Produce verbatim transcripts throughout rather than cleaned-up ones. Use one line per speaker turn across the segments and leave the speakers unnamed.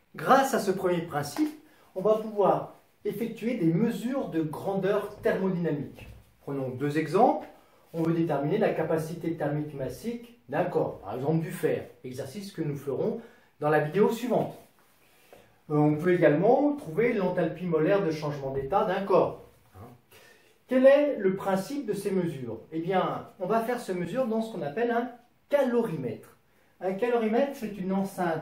Grâce à ce premier principe, on va pouvoir effectuer des mesures de grandeur thermodynamique. Prenons deux exemples. On veut déterminer la capacité thermique massique d'un corps, par exemple du fer, exercice que nous ferons dans la vidéo suivante. On peut également trouver l'enthalpie molaire de changement d'état d'un corps. Quel est le principe de ces mesures? Eh bien, on va faire ces mesures dans ce qu'on appelle un calorimètre. Un calorimètre, c'est une enceinte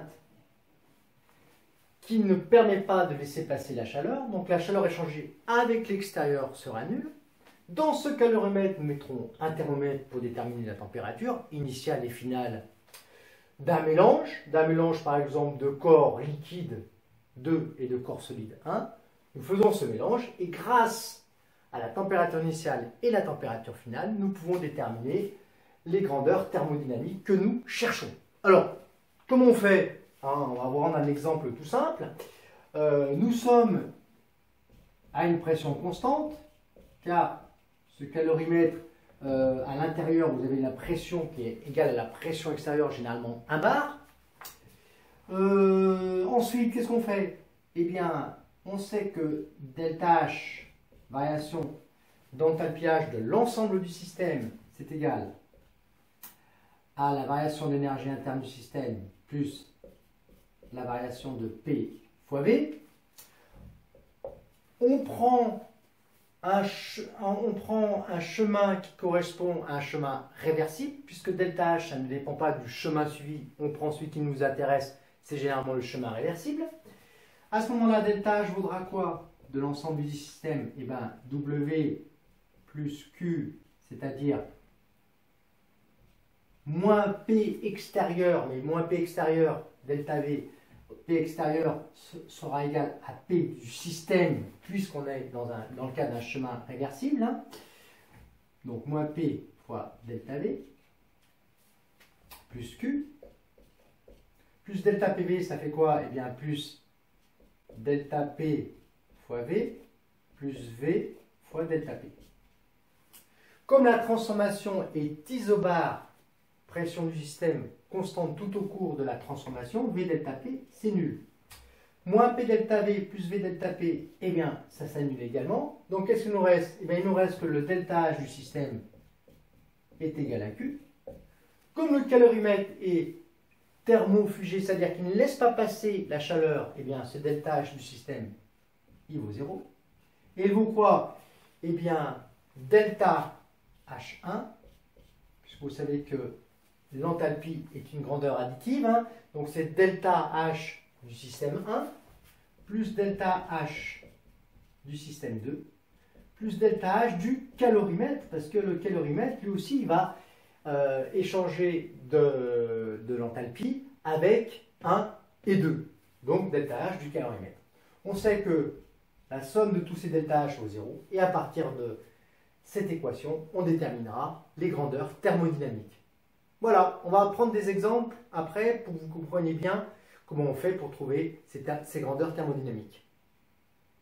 qui ne permet pas de laisser passer la chaleur. Donc la chaleur échangée avec l'extérieur sera nulle. Dans ce calorimètre, nous mettrons un thermomètre pour déterminer la température initiale et finale d'un mélange. D'un mélange par exemple de corps liquide deux et de corps solide un. Nous faisons ce mélange et grâce à la température initiale et la température finale, nous pouvons déterminer les grandeurs thermodynamiques que nous cherchons. Alors, comment on fait? Hein, on va prendre un exemple tout simple. Euh, nous sommes à une pression constante, car ce calorimètre, euh, à l'intérieur, vous avez la pression qui est égale à la pression extérieure, généralement un bar. Euh, ensuite, qu'est-ce qu'on fait? Eh bien, on sait que delta H, variation d'enthalpiage de l'ensemble du système, c'est égal à la variation d'énergie interne du système plus la variation de P fois V. On prend un, on prend un chemin qui correspond à un chemin réversible, puisque delta H, ça ne dépend pas du chemin suivi, on prend celui qui nous intéresse, c'est généralement le chemin réversible. À ce moment-là, delta H vaudra quoi de l'ensemble du système? Eh bien, W plus Q, c'est-à-dire moins P extérieur, mais moins P extérieur, delta V, P extérieur sera égal à P du système, puisqu'on est dans, un, dans le cas d'un chemin réversible. Hein. Donc, moins P fois delta V, plus Q, plus delta P V, ça fait quoi? Eh bien, plus delta P fois V, plus V fois delta P. Comme la transformation est isobare, pression du système constante tout au cours de la transformation, V delta P, c'est nul. Moins P delta V plus V delta P, eh bien, ça s'annule également. Donc, qu'est-ce qu'il nous reste? Eh bien, il nous reste que le delta H du système est égal à Q. Comme le calorimètre est thermofugé, c'est-à-dire qu'il ne laisse pas passer la chaleur, eh bien, ce delta H du système, il vaut zéro. Et il vaut quoi? Eh bien, delta H un, puisque vous savez que l'enthalpie est une grandeur additive, hein, donc c'est delta H du système un, plus delta H du système deux, plus delta H du calorimètre, parce que le calorimètre, lui aussi, il va euh, échanger de, de l'enthalpie avec un et deux, donc delta H du calorimètre. On sait que la somme de tous ces delta H vaut zéro, et à partir de cette équation, on déterminera les grandeurs thermodynamiques. Voilà, on va prendre des exemples après pour que vous compreniez bien comment on fait pour trouver ces, ces grandeurs thermodynamiques.